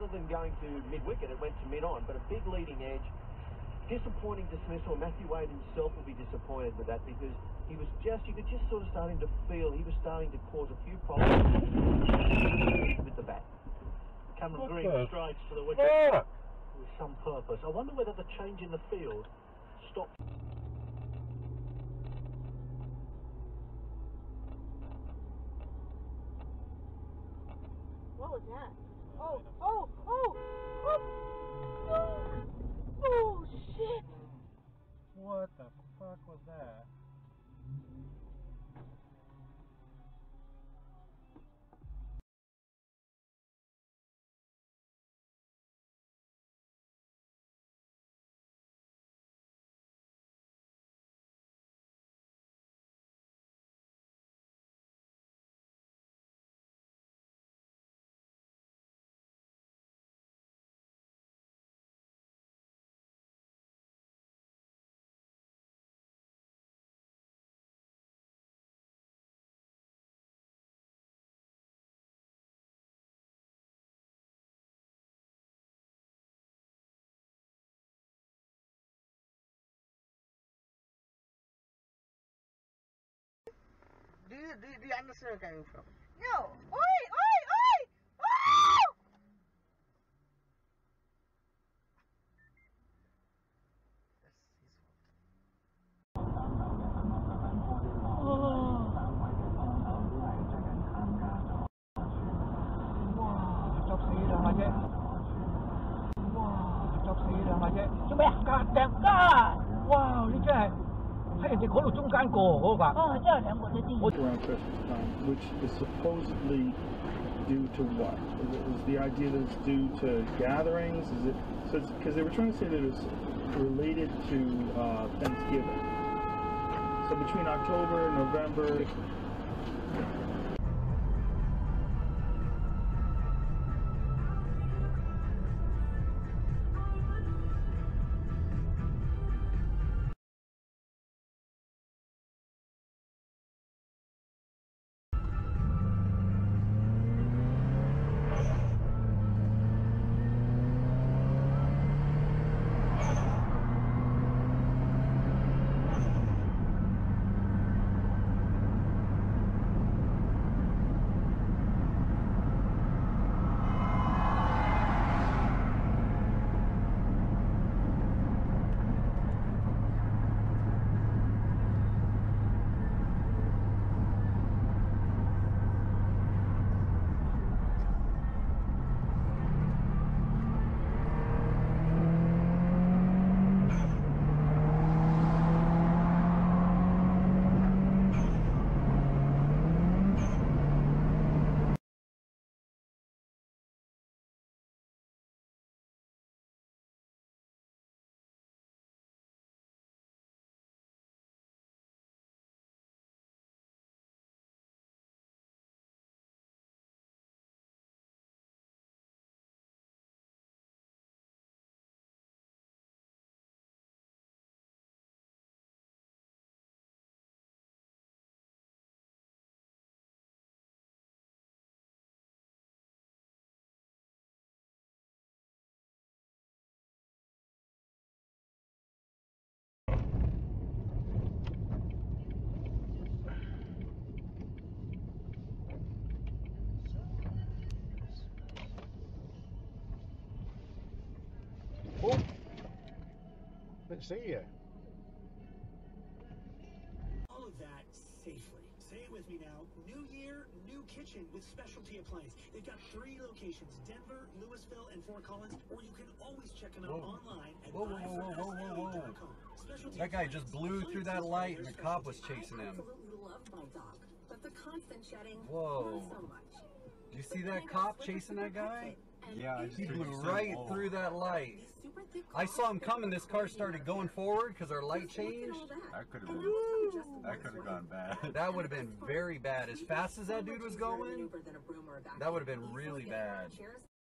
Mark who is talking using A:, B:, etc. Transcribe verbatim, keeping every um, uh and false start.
A: Rather than going to mid-wicket, it went to mid-on, but a big leading edge. Disappointing dismissal. Matthew Wade himself will be disappointed with that because he was just, you could just sort of starting to feel he was starting to cause a few problems with the bat. Cameron Green strides to the wicket yeah. with some purpose. I wonder whether the change in the field stopped.
B: What was that? Oh, oh, oh, oh, oh, shit!
C: What the fuck was that?
B: Do you, do, you, do you understand where I'm coming from? No! Oi! Oi! Oi! Oh! That's his fault.
D: Wow, chọc xí là vậy. Wow, chọc xí là vậy. Chúng mày God damn God! Wow,你真係喺人哋嗰度中間過嗰個。哦，即係兩個都知。
E: Around Christmas time, which is supposedly due to what? Is, it, is the idea that it's due to gatherings? Is it so? Because they were trying to say that it's related to uh, Thanksgiving. So between October and November.
C: Oh, didn't see you.
F: All of that safely. Say it with me now. New year, new kitchen with specialty appliance. They've got three locations: Denver, Louisville, and Fort Collins. Or you can always check them out
C: Whoa.
F: online at
C: Whoa, whoa, whoa, whoa, whoa, whoa,
F: whoa.
G: That guy just blew through that light and the cop was chasing him.
H: I absolutely love my dog, but the constant shedding,
G: Whoa.
H: not so much.
G: Do you see that cop chasing that guy?
H: Yeah,
G: He blew right through that light. I saw him coming. This car started going forward because our light changed.
I: That could have been. That could have gone bad.
G: That would have been very bad. As fast as that dude was going, that would have been really bad.